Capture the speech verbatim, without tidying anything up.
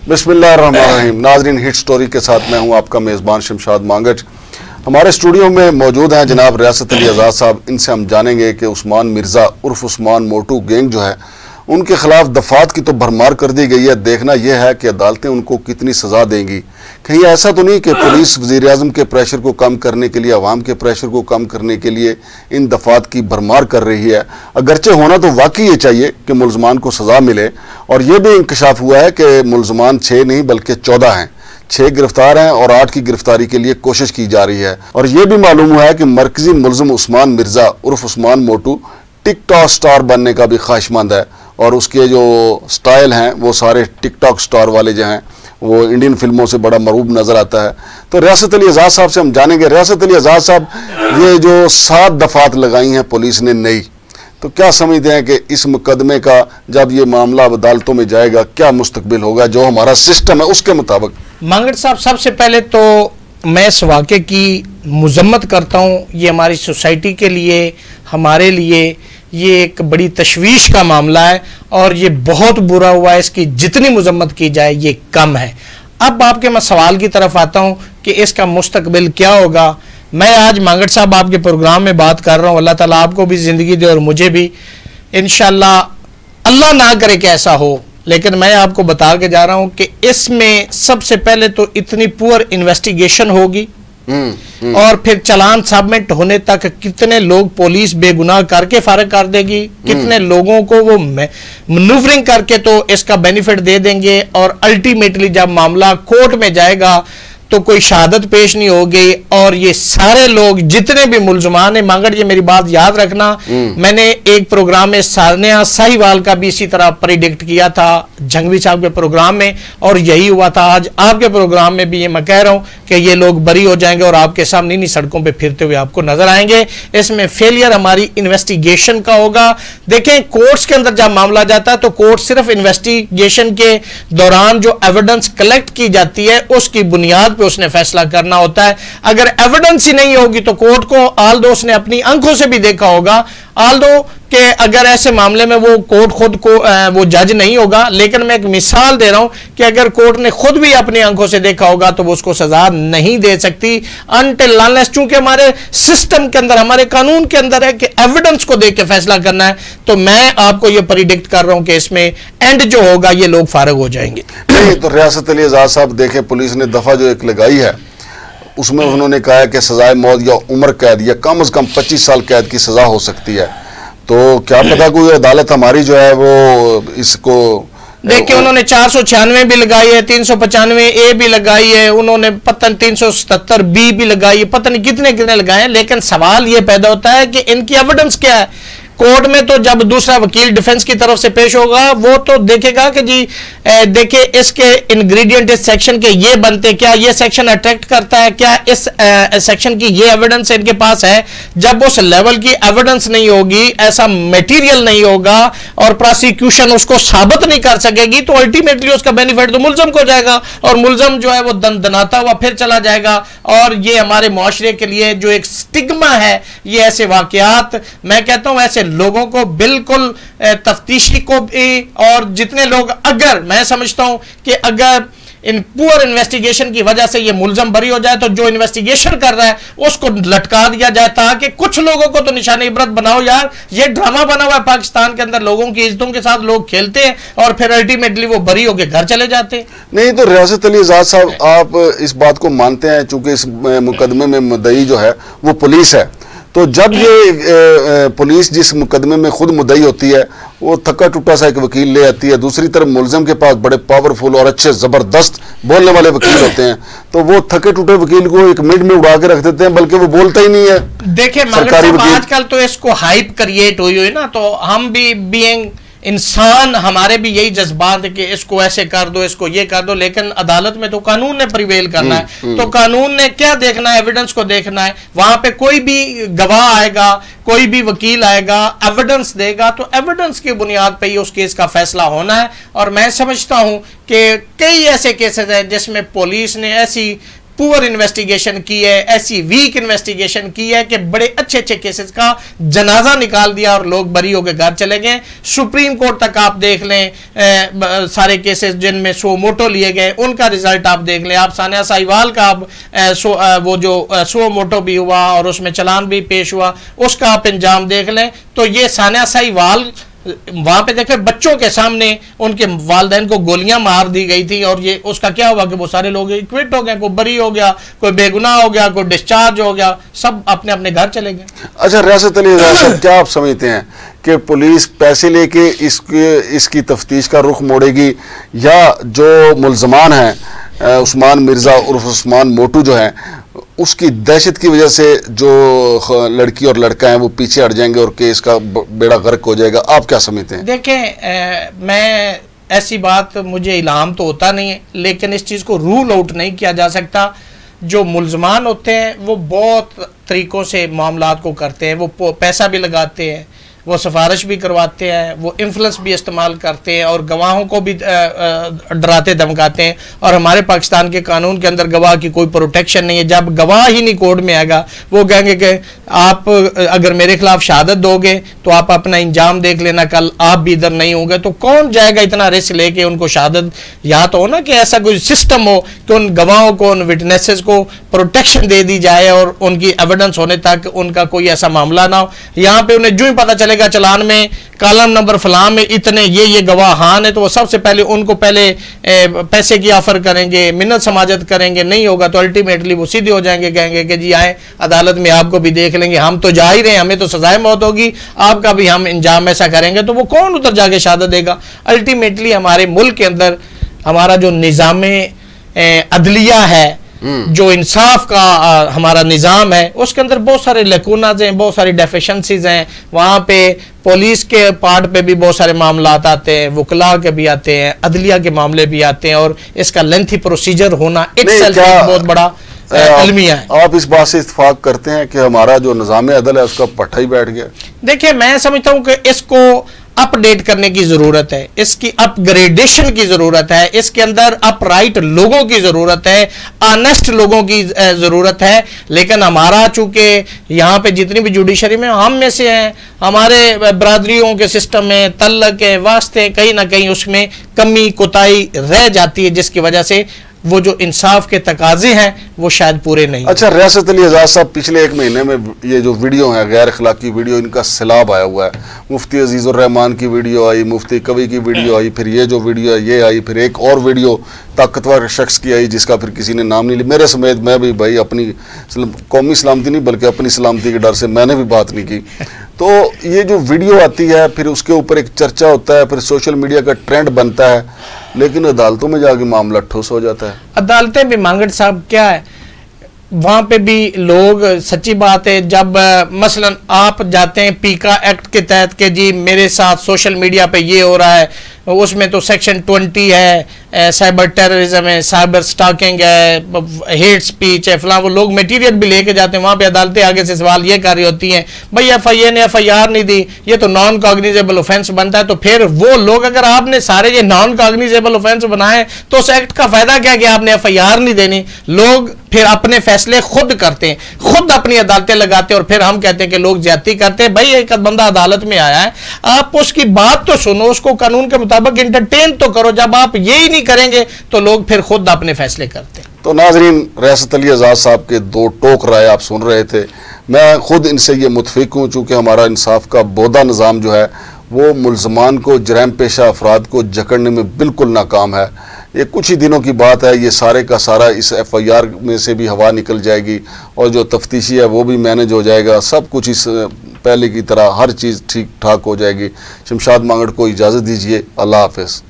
बिस्मिल्लाहिर्रहमानिर्रहीम। नाज़रीन, hit story के साथ मैं हूं आपका मेज़बान शमशाद मांगट। हमारे स्टूडियो में मौजूद हैं जनाब रियासत अली आज़ाद साहब। इनसे हम जानेंगे कि उस्मान मिर्ज़ा उर्फ उस्मान मोटू गैंग जो है उनके खिलाफ दफात की तो भरमार कर दी गई है। देखना यह है कि अदालतें उनको कितनी सज़ा देंगी। कहीं ऐसा तो नहीं कि पुलिस वज़ीर-ए-आज़म के प्रेशर को कम करने के लिए, अवाम के प्रेशर को कम करने के लिए इन दफात की भरमार कर रही है। अगरचे होना तो वाकई ये चाहिए कि मुलजमान को सज़ा मिले, और यह भी इंकशाफ हुआ है कि मुलजमान छः नहीं बल्कि चौदह हैं। छः गिरफ्तार हैं और आठ की गिरफ्तारी के लिए कोशिश की जा रही है। और यह भी मालूम हुआ है कि मरकजी मुलजम उस्मान मिर्ज़ा उर्फ उस्मान मोटू टिकटॉक स्टार बनने का भी ख्वाहिशमंद है, और उसके जो स्टाइल हैं वो सारे टिकटॉक स्टार वाले जो हैं वो इंडियन फिल्मों से बड़ा मरूब नज़र आता है। तो रियासत अली आज़ाद साहब से हम जानेंगे। रियासत अली आज़ाद साहब, ये जो सात दफात लगाई हैं पुलिस ने नई, तो क्या समझते हैं कि इस मुकदमे का जब ये मामला अदालतों में जाएगा क्या मुस्तकबिल होगा जो हमारा सिस्टम है उसके मुताबिक? मांगट साहब, सबसे पहले तो मैं इस वाक़े की मुज़म्मत करता हूँ। ये हमारी सोसाइटी के लिए, हमारे लिए ये एक बड़ी तशवीश का मामला है और ये बहुत बुरा हुआ है। इसकी जितनी मुज़म्मत की जाए ये कम है। अब आपके मैं सवाल की तरफ आता हूँ कि इसका मुस्तकबिल क्या होगा। मैं आज मांगट साहब आपके प्रोग्राम में बात कर रहा हूँ। अल्लाह ताला आपको भी ज़िंदगी दे और मुझे भी। इंशाल्लाह अल्लाह ना करे कि ऐसा हो, लेकिन मैं आपको बता के जा रहा हूँ कि इसमें सबसे पहले तो इतनी पुअर इन्वेस्टिगेशन होगी और फिर चलान सबमिट होने तक कितने लोग पुलिस बेगुनाह करके फारिग कर देगी, कितने लोगों को वो मनूवरिंग करके तो इसका बेनिफिट दे देंगे, और अल्टीमेटली जब मामला कोर्ट में जाएगा तो कोई शहादत पेश नहीं होगी। और ये सारे लोग जितने भी मुलजमान हैं, मांगट ये मेरी बात याद रखना, मैंने एक प्रोग्राम में सानिया साहिवाल का भी इसी तरह प्रेडिक्ट किया था जंगवी साहब के प्रोग्राम में, और यही हुआ था। आज आपके प्रोग्राम में भी ये मैं कह रहा हूं कि ये लोग बरी हो जाएंगे और आपके सामने इन्हीं सड़कों पर फिरते हुए आपको नजर आएंगे। इसमें फेलियर हमारी इन्वेस्टिगेशन का होगा। देखें, कोर्ट्स के अंदर जब मामला जाता है तो कोर्ट सिर्फ इन्वेस्टिगेशन के दौरान जो एविडेंस कलेक्ट की जाती है उसकी बुनियाद पे उसने फैसला करना होता है। अगर एविडेंस ही नहीं होगी तो कोर्ट को, आल्दो उसने अपनी आंखों से भी देखा होगा, आल्दो कि अगर ऐसे मामले में वो कोर्ट खुद को वो जज नहीं होगा, लेकिन मैं एक मिसाल दे रहा हूं कि अगर कोर्ट ने खुद भी अपनी आंखों से देखा होगा तो वो उसको सजा नहीं दे सकती अनटिल अनलेस, चूंकि हमारे सिस्टम के अंदर, हमारे कानून के अंदर है कि एविडेंस को देख के फैसला करना है। तो मैं आपको ये प्रिडिक्ट कर रहा हूं कि इसमें एंड जो होगा ये लोग फारिग हो जाएंगे। तो रियासत अली आज़ाद साहब देखें, पुलिस ने दफा जो एक लगाई है उसमें उन्होंने कहा है कि सजाए मौत या उम्र कैद या कम अज कम पच्चीस साल कैद की सजा हो सकती है। तो क्या पता कोई अदालत हमारी जो है वो इसको देखिए, उन्होंने चार सौ छियानवे भी लगाई है, तीन सौ पचानवे ए भी लगाई है, उन्होंने पता तीन सौ सतहत्तर बी भी लगाई है, पता नहीं कितने कितने लगाए हैं। लेकिन सवाल ये पैदा होता है कि इनकी एविडेंस क्या है। कोर्ट में तो जब दूसरा वकील डिफेंस की तरफ से पेश होगा वो तो देखेगा कि जी देखिए इसके इंग्रेडिएंट इस सेक्शन के ये बनते, क्या ये सेक्शन अट्रैक्ट करता है, क्या इस आ, सेक्शन की ये एविडेंस इनके पास है। जब उस लेवल की एविडेंस नहीं होगी, ऐसा मटेरियल नहीं होगा और प्रोसिक्यूशन उसको साबित नहीं कर सकेगी, तो अल्टीमेटली उसका बेनिफिट तो मुलजम को जाएगा और मुलजम जो है वो दनदनाता हुआ फिर चला जाएगा। और ये हमारे मुआशरे के लिए जो एक स्टिग्मा है, ये ऐसे वाकयात, मैं कहता हूं ऐसे लोगों को बिल्कुल तफ्तीशी को भी, और जितने लोग, अगर मैं समझता हूं कि अगर इन पुअर इन्वेस्टिगेशन की वजह से ये मुलजम बरी हो जाए तो जो इन्वेस्टिगेशन कर रहा है उसको लटका दिया जाए, ताकि कुछ लोगों को तो निशाने इबरत बनाओ। यार ये ड्रामा बना हुआ है पाकिस्तान के अंदर, लोगों की इज्जतों के साथ लोग खेलते हैं और फिर अल्टीमेटली वो बरी होकर घर चले जाते हैं। नहीं तो रियासत अली आज़ाद साहब, आप इस बात को मानते हैं चूंकि इस मुकदमे में मुद्दई जो है वो पुलिस है, तो जब ये पुलिस जिस मुकदमे में खुद मुद्दई होती है वो थका टूटा सा एक वकील ले आती है, दूसरी तरफ मुलजम के पास बड़े पावरफुल और अच्छे जबरदस्त बोलने वाले वकील होते हैं, तो वो थके टूटे वकील को एक मिनट में उड़ा के रख देते हैं, बल्कि वो बोलता ही नहीं है। देखिए सरकारी वकील, आजकल तो इसको हाइप क्रिएट हुई हुई ना, तो हम भी बीइंग इंसान, हमारे भी यही जज्बात है कि इसको ऐसे कर दो, इसको ये कर दो, लेकिन अदालत में तो कानून ने प्रिवेल करना है। तो कानून ने क्या देखना है, एविडेंस को देखना है। वहां पे कोई भी गवाह आएगा, कोई भी वकील आएगा, एविडेंस देगा, तो एविडेंस की बुनियाद पे ही उस केस का फैसला होना है। और मैं समझता हूं कि कई ऐसे केसेस हैं जिसमें पुलिस ने ऐसी पुअर इन्वेस्टिगेशन की है, ऐसी वीक इन्वेस्टिगेशन की है कि बड़े अच्छे अच्छे केसेस का जनाजा निकाल दिया और लोग बरी होकर घर चले गए। सुप्रीम कोर्ट तक आप देख लें, ए, सारे केसेस जिनमें सो मोटो लिए गए उनका रिजल्ट आप देख लें। आप सानिया साहिवाल का आप ए, सो, ए, वो जो ए, सो मोटो भी हुआ और उसमें चलान भी पेश हुआ, उसका आप इंजाम देख लें। तो ये सानिया साहिवाल वहां पे देखे बच्चों के सामने उनके वालिदैन को गोलियां मार दी गई थी और ये उसका क्या हुआ कि वो सारे लोग क्विट हो गए, कोई बरी हो गया, कोई बेगुनाह हो गया, कोई डिस्चार्ज हो गया, सब अपने अपने घर चले गए। अच्छा रियासत अली एजाज साहब, क्या आप समझते हैं कि पुलिस पैसे लेके इसके इसकी तफ्तीश का रुख मोड़ेगी या जो मुल्जमान हैं उस्मान मिर्जा उर्फ उस्मान मोटू जो है उसकी दहशत की वजह से जो लड़की और लड़का हैं वो पीछे हट जाएंगे और केस का बेड़ा गर्क हो जाएगा? आप क्या समझते हैं? देखें, मैं ऐसी बात मुझे इल्हाम तो होता नहीं है, लेकिन इस चीज़ को रूल आउट नहीं किया जा सकता। जो मुल्जमान होते हैं वो बहुत तरीक़ों से मामलात को करते हैं, वो पैसा भी लगाते हैं, वो सिफारिश भी करवाते हैं, वो इन्फ्लुएंस भी इस्तेमाल करते हैं और गवाहों को भी डराते धमकाते हैं। और हमारे पाकिस्तान के कानून के अंदर गवाह की कोई प्रोटेक्शन नहीं है। जब गवाह ही नहीं कोर्ट में आएगा, वो कहेंगे कि आप अगर मेरे खिलाफ शहादत दोगे तो आप अपना इंजाम देख लेना, कल आप भी इधर नहीं होंगे। तो कौन जाएगा इतना रिस्क लेके उनको शहादत? या तो हो ना कि ऐसा कोई सिस्टम हो कि उन गवाहों को, उन विटनेसेस को प्रोटेक्शन दे दी जाए और उनकी एविडेंस होने तक उनका कोई ऐसा मामला ना हो। यहाँ पे उन्हें जो ही पता चलेगा चलान में कॉलम नंबर फलां में इतने ये ये गवाह हान है, तो वो सबसे पहले उनको पहले ए, पैसे की ऑफर करेंगे, मिन्नत समाजत करेंगे। नहीं होगा तो अल्टीमेटली वो सीधे हो जाएंगे, कहेंगे कि जी आए अदालत में आपको भी देख लेंगे, हम तो जा ही रहे हैं, हमें तो सजाए मौत होगी, आपका भी हम इंजाम ऐसा करेंगे। तो वो कौन उधर जाके शहादत देगा? अल्टीमेटली हमारे मुल्क के अंदर हमारा जो निज़ाम अदलिया है, जो इंसाफ का आ, हमारा निज़ाम है, उसके अंदर बहुत सारे लकूनाज हैं, बहुत सारी डेफिशिएंसीज हैं। वहाँ पे पुलिस के पार्ट पे भी बहुत सारे मामला आते हैं, वकला के भी आते हैं, अदलिया के मामले भी आते हैं और इसका लेंथी प्रोसीजर होना इटसेल्फ एक बहुत बड़ा अलमिया है। आप इस बात से इत्तेफाक करते हैं कि हमारा जो निज़ाम अदल है उसका पट्टा ही बैठ गया? देखिए, मैं समझता हूँ कि इसको अपडेट करने की जरूरत है, इसकी अपग्रेडेशन की जरूरत है, इसके अंदर अपराइट लोगों की जरूरत है, ऑनेस्ट लोगों की जरूरत है। लेकिन हमारा चूंकि यहाँ पे जितनी भी जुडिशरी में हम में से हैं, हमारे बरादरियों के सिस्टम में तल्लक के वास्ते कहीं ना कहीं उसमें कमी कोताही रह जाती है, जिसकी वजह से वो जो इंसाफ के तकाजे हैं वो शायद पूरे नहीं। अच्छा रियासत अली एजाज साहब, पिछले एक महीने में ये जो वीडियो है गैर अखलाकी वीडियो, इनका सैलाब आया हुआ है। मुफ्ती अजीज़ुर रहमान की वीडियो आई, मुफ्ती कवि की वीडियो आई, फिर ये जो वीडियो है ये आई, फिर एक और वीडियो ताकतवर शख्स की आई जिसका फिर किसी ने नाम नहीं लिया। मेरे समेत मैं भी भाई अपनी कौमी सलामती नहीं बल्कि अपनी सलामती के डर से मैंने भी बात नहीं की। तो ये जो वीडियो आती है फिर उसके ऊपर एक चर्चा होता है, फिर सोशल मीडिया का ट्रेंड बनता है, लेकिन अदालतों में जाके मामला ठोस हो जाता है। अदालतें भी मांगट साहब क्या है, वहाँ पे भी लोग, सच्ची बात है, जब मसलन आप जाते हैं पीका एक्ट के तहत के जी मेरे साथ सोशल मीडिया पे ये हो रहा है, उसमें तो सेक्शन ट्वेंटी है, साइबर टेररिज्म है, साइबर स्टॉकिंग है, हेट स्पीच है, फलां, वो लोग मटेरियल भी लेके जाते हैं। वहाँ पे अदालतें आगे से सवाल ये कर रही होती हैं, भाई एफ आई ए ने एफ आई आर नहीं दी, ये तो नॉन कॉग्निजेबल ऑफेंस बनता है। तो फिर वो लोग, अगर आपने सारे ये नॉन कॉग्निजेबल ऑफेंस बनाए तो उस एक्ट का फायदा क्या कि आपने एफ आई आर नहीं देनी? लोग फिर अपने फैसले खुद करते हैं, खुद अपनी अदालतें लगाते हैं और फिर हम कहते हैं कि लोग ज्यादती करते हैं। भाई एक बंदा अदालत में आया है, आप उसकी बात तो सुनो, उसको कानून के मुताबिक इंटरटेन तो करो। जब आप यही नहीं करेंगे तो लोग फिर खुद अपने फैसले करते हैं। तो नाजरीन, रियासत अली एजाज साहब के दो टोक राय आप सुन रहे थे। मैं खुद इनसे ये मुतफिक हूँ, चूँकि हमारा इंसाफ का बोदा निज़ाम जो है वो मुल्जमान को, जराइम पेशा अफराद को जकड़ने में बिल्कुल नाकाम है। ये कुछ ही दिनों की बात है, ये सारे का सारा इस एफ आई आर में से भी हवा निकल जाएगी और जो तफ्तीशी है वो भी मैनेज हो जाएगा। सब कुछ इस पहले की तरह हर चीज़ ठीक ठाक हो जाएगी। शमशाद मांगट को इजाज़त दीजिए। अल्लाह हाफ़िज़।